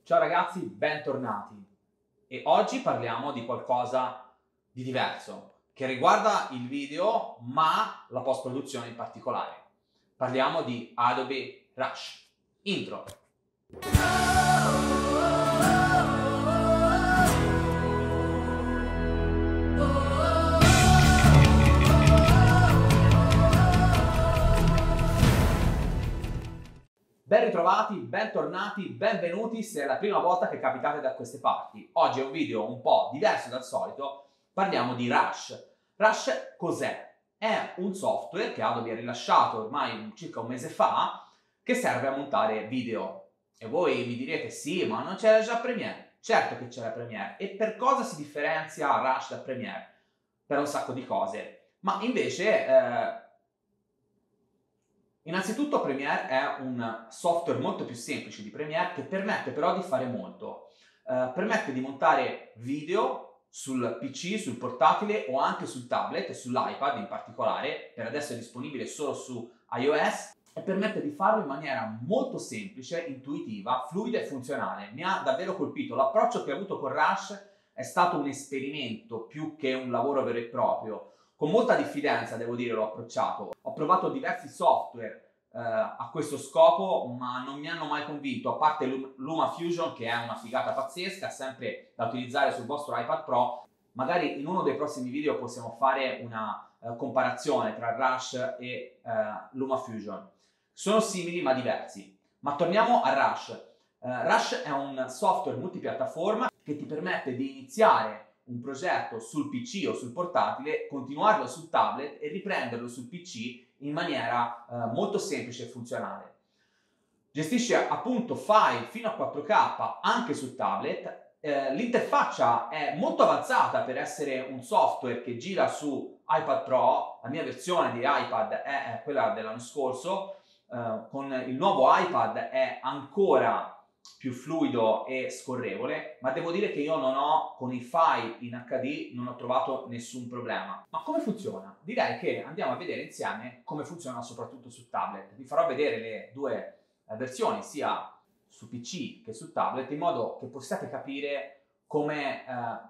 Ciao ragazzi, bentornati. E oggi parliamo di qualcosa di diverso, che riguarda il video, ma la post-produzione in particolare. Parliamo di Adobe Rush. Intro. Ben ritrovati, bentornati, benvenuti se è la prima volta che capitate da queste parti. Oggi è un video un po' diverso dal solito, parliamo di Rush. Rush cos'è? È un software che Adobe ha rilasciato ormai circa un mese fa che serve a montare video. E voi mi direte sì, ma non c'era già Premiere? Certo che c'era Premiere. E per cosa si differenzia Rush da Premiere? Per un sacco di cose. Ma invece innanzitutto Premiere è un software molto più semplice di Premiere che permette però di fare molto. Permette di montare video sul PC, sul portatile o anche sul tablet e sull'iPad in particolare, per adesso è disponibile solo su iOS, e permette di farlo in maniera molto semplice, intuitiva, fluida e funzionale. Mi ha davvero colpito. L'approccio che ho avuto con Rush è stato un esperimento più che un lavoro vero e proprio. Con molta diffidenza, devo dire, l'ho approcciato. Ho provato diversi software a questo scopo, ma non mi hanno mai convinto, a parte LumaFusion, che è una figata pazzesca, sempre da utilizzare sul vostro iPad Pro. Magari in uno dei prossimi video possiamo fare una comparazione tra Rush e LumaFusion. Sono simili ma diversi. Ma torniamo a Rush. Rush è un software multipiattaforma che ti permette di iniziare un progetto sul PC o sul portatile, continuarlo sul tablet e riprenderlo sul PC in maniera molto semplice e funzionale. Gestisce appunto file fino a 4K anche sul tablet. L'interfaccia è molto avanzata per essere un software che gira su iPad Pro. La mia versione di iPad è quella dell'anno scorso. Con il nuovo iPad è ancora più fluido e scorrevole, ma devo dire che io con i file in HD non ho trovato nessun problema. Ma come funziona? Direi che andiamo a vedere insieme come funziona soprattutto su tablet. Vi farò vedere le due versioni, sia su PC che su tablet, in modo che possiate capire come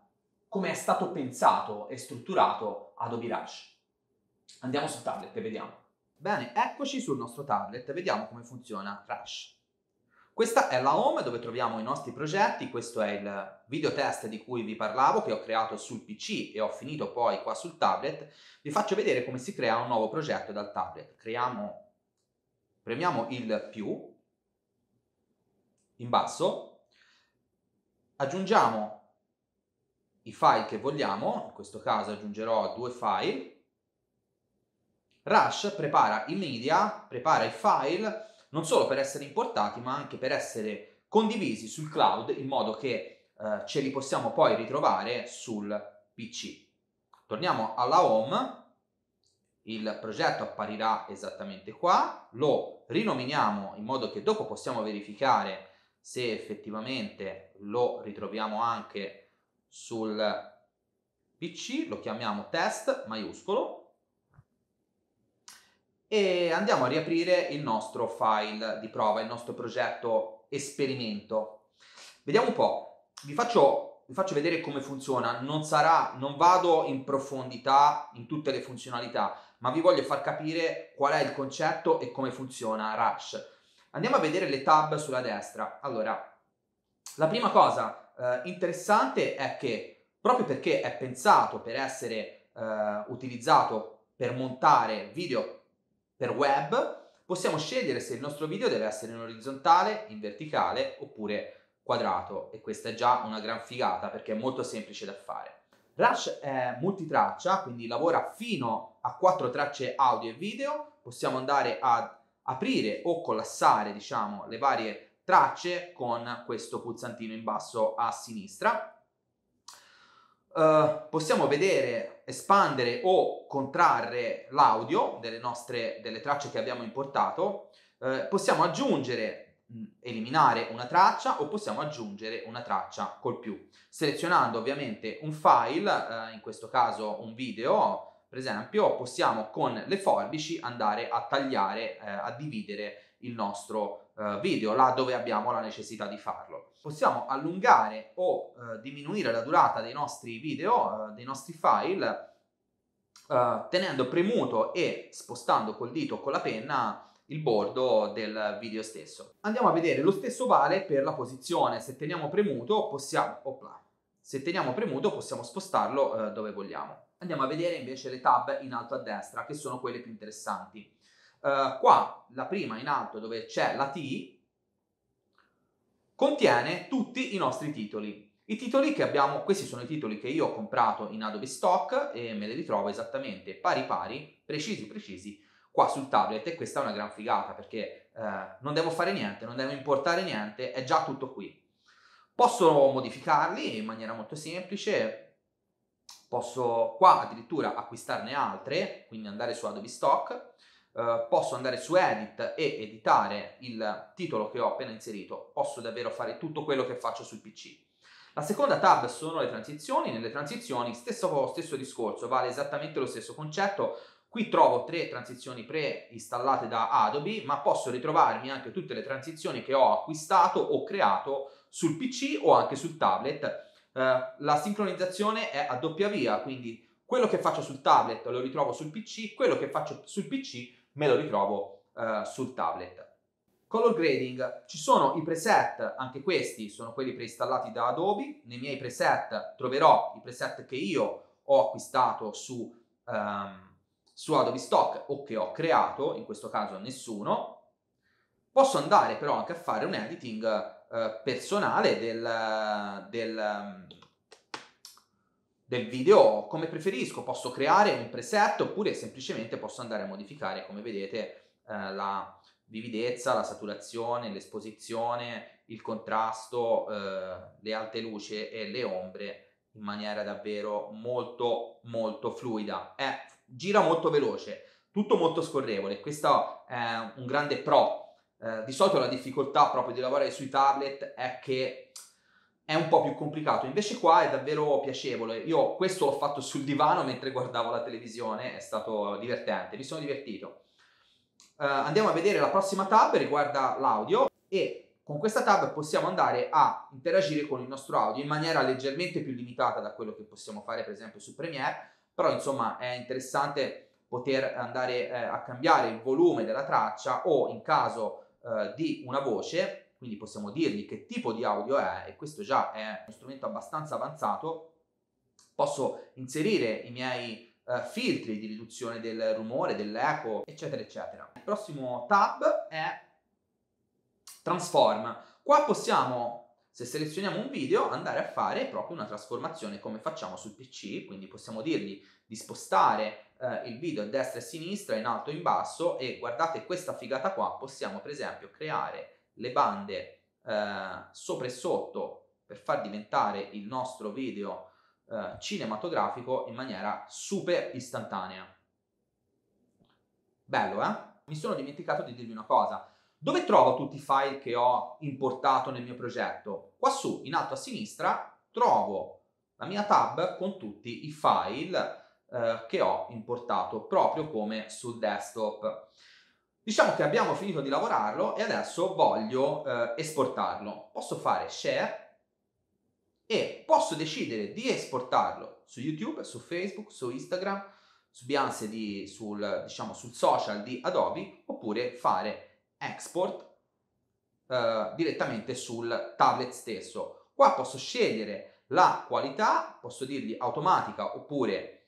è stato pensato e strutturato Adobe Rush. Andiamo su tablet e vediamo. Bene, eccoci sul nostro tablet, vediamo come funziona Rush. Questa è la home dove troviamo i nostri progetti. Questo è il video test di cui vi parlavo, che ho creato sul PC e ho finito poi qua sul tablet. Vi faccio vedere come si crea un nuovo progetto dal tablet. Premiamo il più in basso, aggiungiamo i file che vogliamo, in questo caso aggiungerò 2 file. Rush prepara i media, prepara i file non solo per essere importati, ma anche per essere condivisi sul cloud, in modo che ce li possiamo poi ritrovare sul PC. Torniamo alla home, il progetto apparirà esattamente qua, lo rinominiamo in modo che dopo possiamo verificare se effettivamente lo ritroviamo anche sul PC, lo chiamiamo test maiuscolo, e andiamo a riaprire il nostro file di prova, il nostro progetto esperimento. Vediamo un po', vi faccio vedere come funziona. Non vado in profondità in tutte le funzionalità, ma vi voglio far capire qual è il concetto e come funziona Rush. Andiamo a vedere le tab sulla destra. Allora, la prima cosa interessante è che, proprio perché è pensato per essere utilizzato per montare video per web, possiamo scegliere se il nostro video deve essere in orizzontale, in verticale oppure quadrato, e questa è già una gran figata perché è molto semplice da fare. Rush è multitraccia, quindi lavora fino a 4 tracce audio e video. Possiamo andare ad aprire o collassare, diciamo, le varie tracce con questo pulsantino in basso a sinistra. Possiamo vedere, espandere o contrarre l'audio delle tracce che abbiamo importato. Possiamo aggiungere, eliminare una traccia, o possiamo aggiungere una traccia col più, selezionando ovviamente un file, in questo caso un video per esempio. Possiamo con le forbici andare a tagliare, a dividere il nostro video là dove abbiamo la necessità di farlo. Possiamo allungare o diminuire la durata dei nostri video, dei nostri file, tenendo premuto e spostando col dito o con la penna il bordo del video stesso. Andiamo a vedere, lo stesso vale per la posizione. Se teniamo premuto possiamo spostarlo dove vogliamo. Andiamo a vedere invece le tab in alto a destra, che sono quelle più interessanti. Qua la prima in alto, dove c'è la T, contiene tutti i nostri titoli. I titoli che abbiamo, questi sono i titoli che io ho comprato in Adobe Stock e me li ritrovo esattamente pari pari, precisi qua sul tablet, e questa è una gran figata perché non devo fare niente, non devo importare niente, è già tutto qui. Posso modificarli in maniera molto semplice, posso qua addirittura acquistarne altre, quindi andare su Adobe Stock, posso andare su Edit e editare il titolo che ho appena inserito, posso davvero fare tutto quello che faccio sul PC. La seconda tab sono le transizioni. Nelle transizioni stesso discorso, vale esattamente lo stesso concetto. Qui trovo 3 transizioni preinstallate da Adobe, ma posso ritrovarmi anche tutte le transizioni che ho acquistato o creato sul PC o anche sul tablet. La sincronizzazione è a doppia via, quindi quello che faccio sul tablet lo ritrovo sul PC, quello che faccio sul PC me lo ritrovo sul tablet. Color grading, ci sono i preset, anche questi sono quelli preinstallati da Adobe. Nei miei preset troverò i preset che io ho acquistato su Adobe Stock o che ho creato, in questo caso nessuno. Posso andare però anche a fare un editing personale del video come preferisco. Posso creare un preset oppure semplicemente posso andare a modificare, come vedete, la vividezza, la saturazione, l'esposizione, il contrasto, le alte luci e le ombre in maniera davvero molto fluida. Gira molto veloce, tutto molto scorrevole. Questo è un grande pro. Di solito la difficoltà proprio di lavorare sui tablet è che è un po' più complicato, invece qua è davvero piacevole. Io questo l'ho fatto sul divano mentre guardavo la televisione, è stato divertente, mi sono divertito. Andiamo a vedere la prossima tab, riguarda l'audio, e con questa tab possiamo andare a interagire con il nostro audio in maniera leggermente più limitata da quello che possiamo fare per esempio su Premiere, però insomma è interessante poter andare a cambiare il volume della traccia o in caso di una voce, quindi possiamo dirgli che tipo di audio è, e questo già è uno strumento abbastanza avanzato. Posso inserire i miei filtri di riduzione del rumore, dell'eco, eccetera eccetera. Il prossimo tab è Transform. Qua possiamo, se selezioniamo un video, andare a fare proprio una trasformazione come facciamo sul PC, quindi possiamo dirgli di spostare il video a destra e a sinistra, in alto e in basso, e guardate questa figata qua, possiamo per esempio creare le bande sopra e sotto per far diventare il nostro video cinematografico in maniera super istantanea. Bello, eh? Mi sono dimenticato di dirvi una cosa. Dove trovo tutti i file che ho importato nel mio progetto? Qua su, in alto a sinistra, trovo la mia tab con tutti i file che ho importato, proprio come sul desktop. Diciamo che abbiamo finito di lavorarlo e adesso voglio esportarlo. Posso fare Share e posso decidere di esportarlo su YouTube, su Facebook, su Instagram, su Behance, sul social di Adobe, oppure fare Export direttamente sul tablet stesso. Qua posso scegliere la qualità, posso dirgli automatica oppure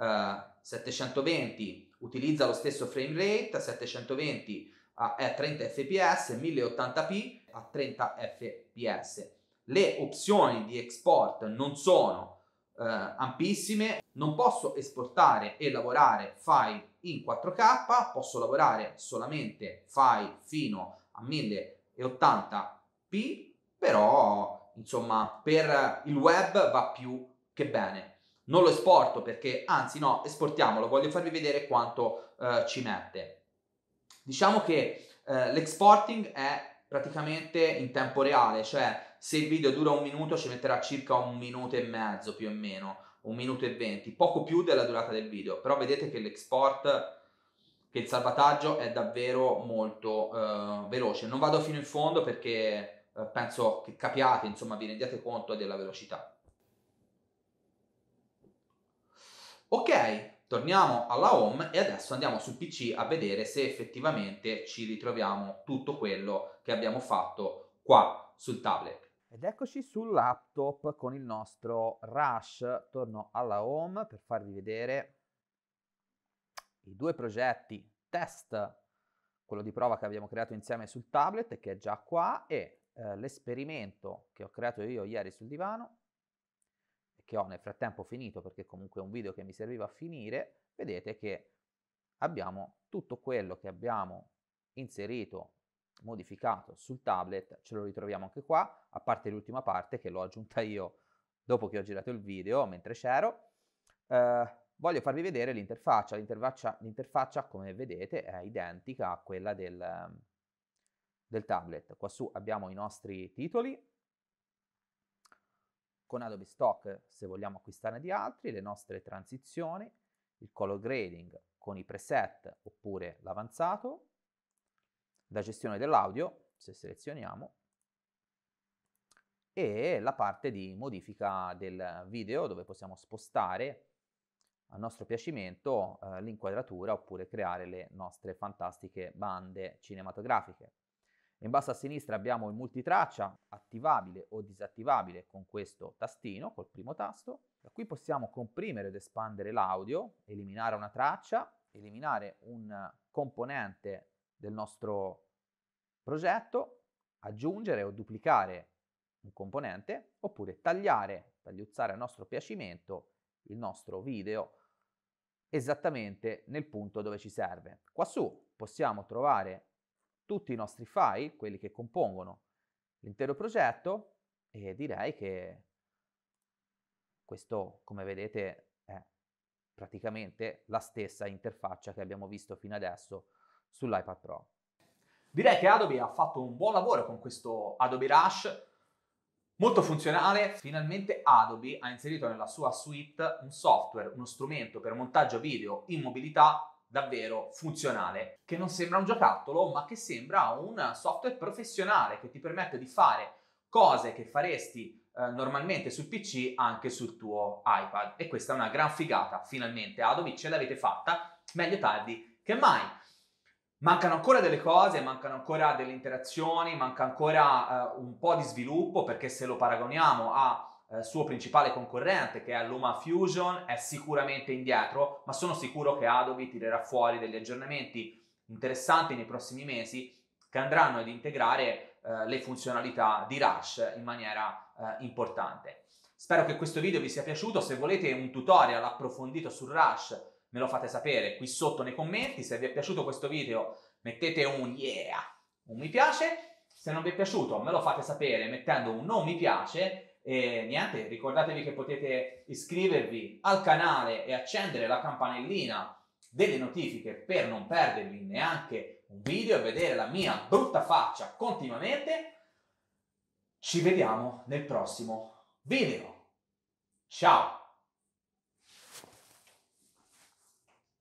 720 utilizza lo stesso frame rate, 720 è 30 fps, 1080p a 30 fps. Le opzioni di export non sono ampissime, non posso esportare e lavorare file in 4K, posso lavorare solamente file fino a 1080p, però insomma per il web va più che bene. Non lo esporto perché, anzi no, esportiamolo, voglio farvi vedere quanto ci mette. Diciamo che l'exporting è praticamente in tempo reale, cioè se il video dura 1 minuto ci metterà circa 1 minuto e mezzo più o meno, 1 minuto e 20, poco più della durata del video, però vedete che l'export che il salvataggio è davvero molto veloce. Non vado fino in fondo perché penso che capiate, insomma, vi rendiate conto della velocità. Ok, torniamo alla home e adesso andiamo sul PC a vedere se effettivamente ci ritroviamo tutto quello che abbiamo fatto qua sul tablet. Ed eccoci sul laptop con il nostro Rush. Torno alla home per farvi vedere i due progetti test, quello di prova che abbiamo creato insieme sul tablet, che è già qua, e l'esperimento che ho creato io ieri sul divano, e che ho nel frattempo finito perché comunque è un video che mi serviva a finire. Vedete che abbiamo tutto quello che abbiamo inserito, modificato sul tablet, ce lo ritroviamo anche qua, a parte l'ultima parte che l'ho aggiunta io dopo che ho girato il video, mentre c'ero. Voglio farvi vedere l'interfaccia. L'interfaccia, come vedete, è identica a quella del tablet. Qua su abbiamo i nostri titoli, con Adobe Stock se vogliamo acquistarne di altri, le nostre transizioni, il color grading con i preset oppure l'avanzato, la gestione dell'audio, se selezioniamo, e la parte di modifica del video dove possiamo spostare a nostro piacimento l'inquadratura oppure creare le nostre fantastiche bande cinematografiche. In basso a sinistra abbiamo il multitraccia, attivabile o disattivabile con questo tastino, col primo tasto. Da qui possiamo comprimere ed espandere l'audio, eliminare una traccia, eliminare un componente del nostro progetto, aggiungere o duplicare un componente, oppure tagliuzzare a nostro piacimento il nostro video esattamente nel punto dove ci serve. Qua su possiamo trovare tutti i nostri file, quelli che compongono l'intero progetto, e direi che questo, come vedete, è praticamente la stessa interfaccia che abbiamo visto fino adesso sull'iPad Pro. Direi che Adobe ha fatto un buon lavoro con questo Adobe Rush, molto funzionale. Finalmente Adobe ha inserito nella sua suite un software, uno strumento per montaggio video in mobilità davvero funzionale, che non sembra un giocattolo, ma che sembra un software professionale che ti permette di fare cose che faresti normalmente sul PC anche sul tuo iPad. E questa è una gran figata. Finalmente Adobe ce l'avete fatta, meglio tardi che mai. Mancano ancora delle cose, mancano ancora delle interazioni, manca ancora un po' di sviluppo, perché se lo paragoniamo al suo principale concorrente, che è LumaFusion, è sicuramente indietro, ma sono sicuro che Adobe tirerà fuori degli aggiornamenti interessanti nei prossimi mesi che andranno ad integrare le funzionalità di Rush in maniera importante. Spero che questo video vi sia piaciuto. Se volete un tutorial approfondito sul Rush, me lo fate sapere qui sotto nei commenti. Se vi è piaciuto questo video mettete un yeah, un mi piace. Se non vi è piaciuto me lo fate sapere mettendo un non mi piace. E niente, ricordatevi che potete iscrivervi al canale e accendere la campanellina delle notifiche per non perdervi neanche un video e vedere la mia brutta faccia continuamente. Ci vediamo nel prossimo video. Ciao!